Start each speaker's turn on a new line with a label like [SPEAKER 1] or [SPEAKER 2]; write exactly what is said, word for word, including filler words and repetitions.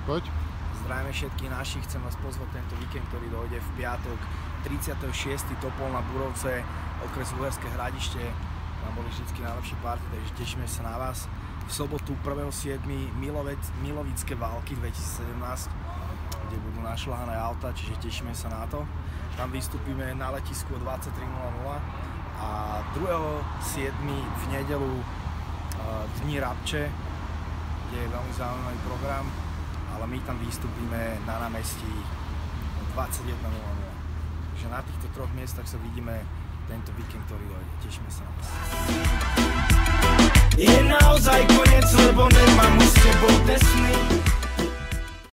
[SPEAKER 1] Poď.
[SPEAKER 2] Zdravíme všetkých našich, chcem vás pozvať tento víkend, ktorý dojde v piatok tridsiateho šiesteho Topol na Burovce, okres Uherské Hradište. Tam boli vždy najlepšie party, takže tešíme sa na vás. V sobotu prvého siedmeho Milovické války dvetisícsedemnásť, kde budú našľahané auta, čiže tešíme sa na to. Tam vystúpime na letisku o dvadsaťtri nula nula a druhého siedmeho v nedeľu v Dni Rabče, kde je veľmi zaujímavý program, ale my tam vystúpime na námestí o dvadsaťjeden nula nula. Takže na týchto troch miestach sa vidíme tento víkend, ktorý dojde. Tešíme sa na vás.
[SPEAKER 3] Je naozaj koniec, lebo nemám už s tebou tesný.